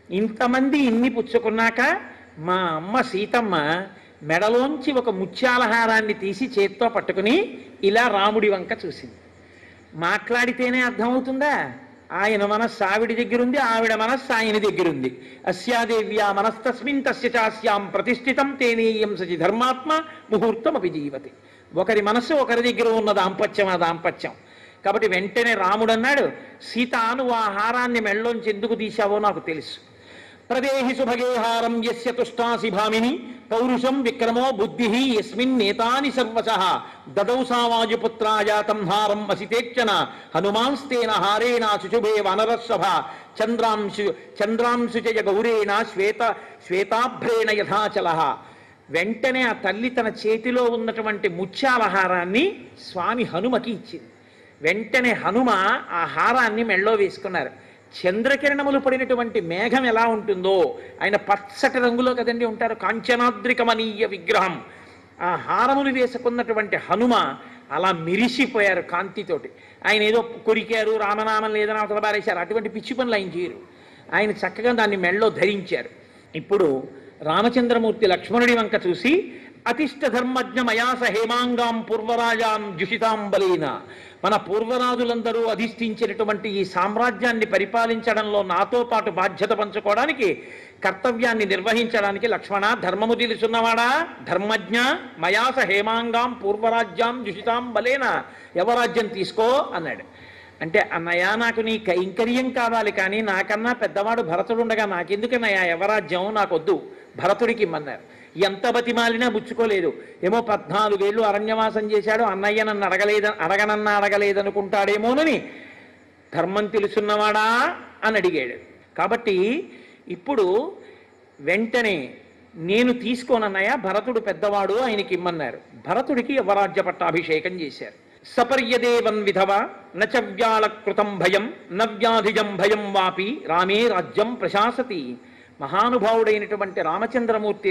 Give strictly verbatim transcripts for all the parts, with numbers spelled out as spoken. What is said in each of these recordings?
ఇంతమంది ఇన్ని పుచ్చుకున్నాక మా అమ్మ సీతమ్మ మెడలోంచి ఒక ముత్యాలహారాన్ని తీసి చేత్తో పట్టుకుని ఇలా రాముడి వంక చూసింది. మాట్లాడితేనే అర్థమవుతుందా? ఆయన మనస్సు ఆవిడి దగ్గరుంది, ఆవిడ మనస్సు ఆయన దగ్గరుంది. అస్యాదేవ్యా మనస్తస్మిన్ తస్య చాస్యాం ప్రతిష్ఠితం తేనేయం సచి ధర్మాత్మ ముహూర్తం అపి జీవతి. ఒకరి మనస్సు ఒకరి దగ్గర ఉన్న దాంపత్యం ఆ దాంపత్యం. కాబట్టి వెంటనే రాముడు అన్నాడు, సీత నువ్వు ఆ హారాన్ని మెళ్ళలోంచి ఎందుకు తీశావో నాకు తెలుసు. ప్రదేహి సుభగేహారం యస్య తుష్టాసి భామిని పౌరుషం విక్రమో బుద్ధి యస్మిన్ నేతాని సర్వశః దదౌ సావాయుపుత్రాయాతం హారం అసితేక్షణ హనుమాంస్తేన హారేణ శుశుభే వనరస్సభ చంద్రాంశు చంద్రాంశుచయ గౌరేణ శ్వేత శ్వేతాభ్రేణ యథాచలః. వెంటనే ఆ తల్లి తన చేతిలో ఉన్నటువంటి ముత్యాలహారాన్ని స్వామి హనుమకి ఇచ్చింది. వెంటనే హనుమ ఆ హారాన్ని మెళ్ళో వేసుకున్నారు. చంద్రకిరణములు పడినటువంటి మేఘం ఎలా ఉంటుందో ఆయన పచ్చటి రంగులో కదండి ఉంటారు, కాంచనాద్రికమనీయ విగ్రహం. ఆ హారములు వేసుకున్నటువంటి హనుమ అలా మిరిసిపోయారు కాంతితోటి. ఆయన ఏదో కొరికారు, రామనామం లేదని అవతల బారేశారు, అటువంటి పిచ్చి పనులు ఆయన చేయరు. ఆయన చక్కగా దాన్ని మెళ్ళో ధరించారు. ఇప్పుడు రామచంద్రమూర్తి లక్ష్మణుడి వంక చూసి, అతిష్ట ధర్మజ్ఞ మయాస హేమాంగాం పూర్వరాజాం జుషితాం బలేన, మన పూర్వరాజులందరూ అధిష్ఠించినటువంటి ఈ సామ్రాజ్యాన్ని పరిపాలించడంలో నాతో పాటు బాధ్యత పంచుకోవడానికి, కర్తవ్యాన్ని నిర్వహించడానికి లక్ష్మణ ధర్మము తెలుసున్నవాడా, ధర్మజ్ఞ మయాస హేమాంగాం పూర్వరాజ్యాం జుషితాం బలేన, యవరాజ్యం తీసుకో అన్నాడు. అంటే అన్నయ్య నాకు నీ కైంకర్యం కావాలి, కానీ నాకన్నా పెద్దవాడు భరతుడు ఉండగా నాకెందుకన్నయ్య యవరాజ్యం, నాకొద్దు, భరతుడికి ఇమ్మన్నారు. ఎంత బతిమాలినా బుచ్చుకోలేదు. ఏమో పద్నాలుగేళ్ళు అరణ్యవాసం చేశాడు, అన్నయ్య నన్ను అడగలేద అడగనన్నా అడగలేదనుకుంటాడేమోనని ధర్మం తెలుసున్నవాడా అని అడిగాడు. కాబట్టి ఇప్పుడు వెంటనే నేను తీసుకోనన్నయ్య, భరతుడు పెద్దవాడు, ఆయనకి ఇమ్మన్నారు. భరతుడికి యవరాజ్య పట్టాభిషేకం చేశారు. సపర్యదేవన్ విధవ నచ వ్యాళకృతం భయం నవ్యాధిజం భయం వాపి రామే రాజ్యం ప్రశాసతి. మహానుభావుడైనటువంటి రామచంద్రమూర్తి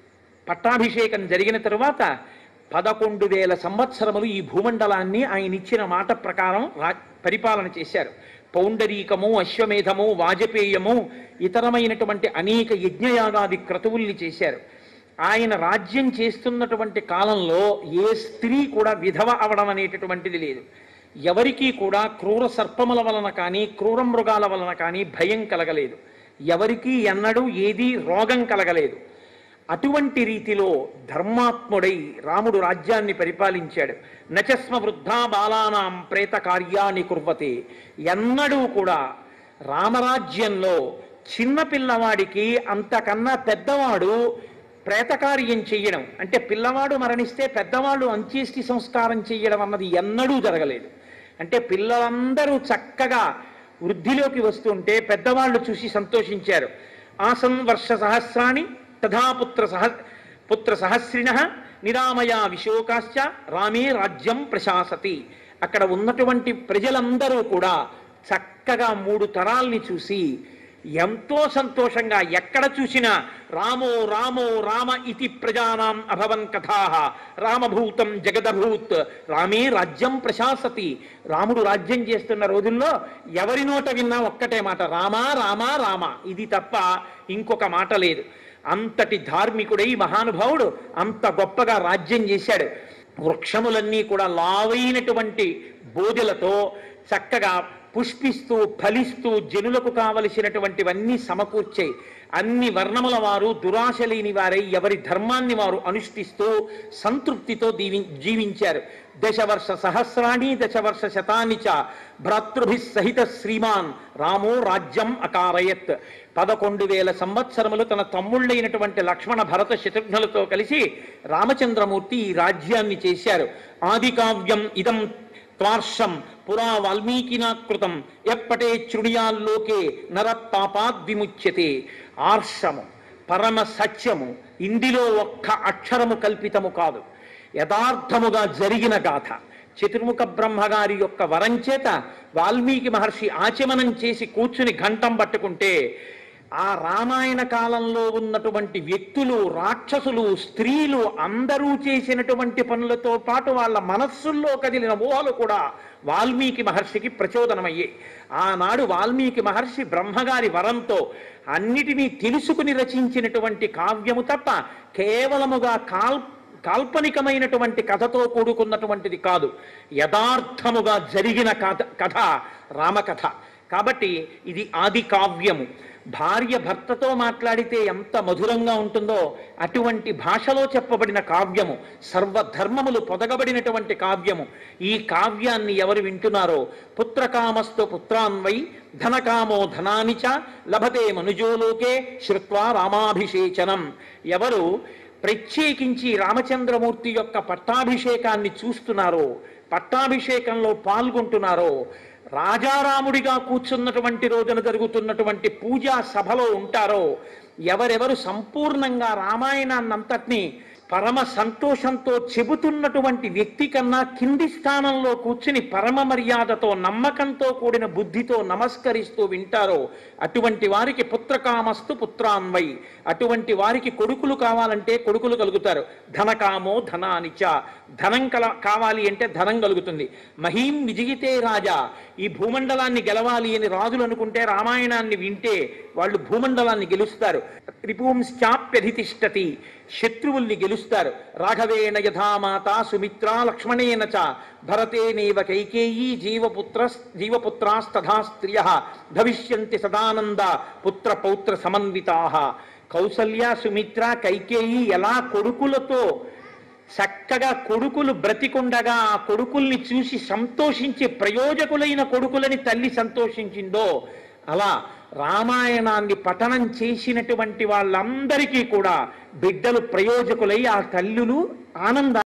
పట్టాభిషేకం జరిగిన తరువాత పదకొండు వేల సంవత్సరములు ఈ భూమండలాన్ని ఆయన ఇచ్చిన మాట ప్రకారం రా పరిపాలన చేశారు. పౌండరీకము, అశ్వమేధము, వాజపేయము, ఇతరమైనటువంటి అనేక యజ్ఞయాగాది క్రతువుల్ని చేశారు. ఆయన రాజ్యం చేస్తున్నటువంటి కాలంలో ఏ స్త్రీ కూడా విధవ అవడం అనేటటువంటిది లేదు. ఎవరికీ కూడా క్రూర సర్పముల వలన కానీ క్రూర మృగాల వలన కానీ భయం కలగలేదు. ఎవరికీ ఎన్నడూ ఏదీ రోగం కలగలేదు. అటువంటి రీతిలో ధర్మాత్ముడై రాముడు రాజ్యాన్ని పరిపాలించాడు. నచస్మ వృద్ధా బాలానాం ప్రేత కార్యాన్ని కుర్వతే. ఎన్నడూ కూడా రామరాజ్యంలో చిన్నపిల్లవాడికి అంతకన్నా పెద్దవాడు ప్రేతకార్యం చెయ్యడం, అంటే పిల్లవాడు మరణిస్తే పెద్దవాళ్ళు అంత్యేష్టి సంస్కారం చెయ్యడం అన్నది ఎన్నడూ జరగలేదు. అంటే పిల్లలందరూ చక్కగా వృద్ధిలోకి వస్తుంటే పెద్దవాళ్ళు చూసి సంతోషించారు. ఆసన్ వర్ష సహస్రాణి తథా పుత్ర సహ పుత్ర సహస్రిణ నిరామయా విశోకాశ్చ రామే రాజ్యం ప్రశాసతి. అక్కడ ఉన్నటువంటి ప్రజలందరూ కూడా చక్కగా మూడు తరాల్ని చూసి ఎంతో సంతోషంగా ఎక్కడ చూసినా రామో రామో రామ ఇతి ప్రజానాం అభవన్ కథాః రామభూతం జగదభూత్ రామే రాజ్యం ప్రశాసతి. రాముడు రాజ్యం చేస్తున్న రోజుల్లో ఎవరి నోట విన్నా ఒక్కటే మాట, రామా రామా రామ, ఇది తప్ప ఇంకొక మాట లేదు. అంతటి ధార్మికుడై మహానుభావుడు అంత గొప్పగా రాజ్యం చేశాడు. వృక్షములన్నీ కూడా లావైనటువంటి బోధులతో చక్కగా పుష్పిస్తూ ఫలిస్తూ జనులకు కావలసినటువంటివన్నీ సమకూర్చాయి. అన్ని వర్ణముల వారు దురాశ లేని వారై ఎవరి ధర్మాన్ని వారు అనుష్ఠిస్తూ సంతృప్తితో దీవి జీవించారు. దశవర్ష సహస్రాణి దశవర్ష శతాని చ భ్రాతృభి సహిత శ్రీమాన్ రామో రాజ్యం అకారయత్. పదకొండు వేల సంవత్సరములు తన తమ్ముళ్ళైనటువంటి లక్ష్మణ భరత శత్రుఘ్నులతో కలిసి రామచంద్రమూర్తి ఈ రాజ్యాన్ని చేశారు. ఆది కావ్యం ఇదం త్వార్షం పురా వాల్మీకినా కృతం ఎప్పటే చుడియాల్లోకే నర పాపాద్ విముచ్యతే. ఆర్షము పరమ సత్యము, ఇందులో ఒక్క అక్షరము కల్పితము కాదు, యథార్థముగా జరిగిన గాథ. చతుర్ముఖ బ్రహ్మగారి యొక్క వరం చేత వాల్మీకి మహర్షి ఆచమనం చేసి కూర్చుని ఘంటం పట్టుకుంటే ఆ రామాయణ కాలంలో ఉన్నటువంటి వ్యక్తులు, రాక్షసులు, స్త్రీలు అందరూ చేసినటువంటి పనులతో పాటు వాళ్ళ మనస్సుల్లో కదిలిన ఊహలు కూడా వాల్మీకి మహర్షికి ప్రచోదనమయ్యాయి. ఆనాడు వాల్మీకి మహర్షి బ్రహ్మగారి వరంతో అన్నిటినీ తెలుసుకుని రచించినటువంటి కావ్యము తప్ప కేవలముగా కాల్ కాల్పనికమైనటువంటి కథతో కూడుకున్నటువంటిది కాదు, యథార్థముగా జరిగిన కథ కథ రామకథ. కాబట్టి ఇది ఆది కావ్యము. భార్య భర్తతో మాట్లాడితే ఎంత మధురంగా ఉంటుందో అటువంటి భాషలో చెప్పబడిన కావ్యము, సర్వధర్మములు పొదగబడినటువంటి కావ్యము. ఈ కావ్యాన్ని ఎవరు వింటున్నారో పుత్రకామస్తు పుత్రాన్వై ధనకామో ధనాని చ లభతే మనుజోలోకే శ్రుత్వా రామాభిషేచనం. ఎవరు ప్రత్యేకించి రామచంద్రమూర్తి యొక్క పట్టాభిషేకాన్ని చూస్తున్నారో, పట్టాభిషేకంలో పాల్గొంటున్నారో, రాజారాముడిగా కూర్చున్నటువంటి రోజున జరుగుతున్నటువంటి పూజా సభలో ఉంటారో, ఎవరెవరు సంపూర్ణంగా రామాయణాన్నంతటినీ పరమ సంతోషంతో చెబుతున్నటువంటి వ్యక్తి కన్నా కింది స్థానంలో కూర్చుని పరమ మర్యాదతో నమ్మకంతో కూడిన బుద్ధితో నమస్కరిస్తూ వింటారో అటువంటి వారికి పుత్రకామస్తు పుత్రాన్వై, అటువంటి వారికి కొడుకులు కావాలంటే కొడుకులు కలుగుతారు. ధనకామో ధనానిచ, ధనం కల కావాలి అంటే ధనం కలుగుతుంది. మహీం విజయితే రాజా, ఈ భూమండలాన్ని గెలవాలి అని రాజులు అనుకుంటే రామాయణాన్ని వింటే వాళ్ళు భూమండలాన్ని గెలుస్తారు. త్రిపుంశ్చాప్యధితిష్టతి, శత్రువుల్ని గెలుస్తారు. రాఘవేణ యథామాత సుమిత్రా లక్ష్మణేన చ భరతేనేవ కైకేయీ జీవపుత్ర జీవపుత్రాస్తథా స్త్రియ భవిష్యంతి సదానంద పుత్ర పౌత్ర సమన్వితాః. కౌసల్య సుమిత్ర కైకేయి ఎలా కొడుకులతో చక్కగా కొడుకులు బ్రతికుండగా ఆ కొడుకుల్ని చూసి సంతోషించి ప్రయోజకులైన కొడుకులని తల్లి సంతోషించిందో అలా రామాయణాన్ని పఠనం చేసినటువంటి వాళ్ళందరికీ కూడా బిడ్డలు ప్రయోజకులై ఆ తల్లులు ఆనంద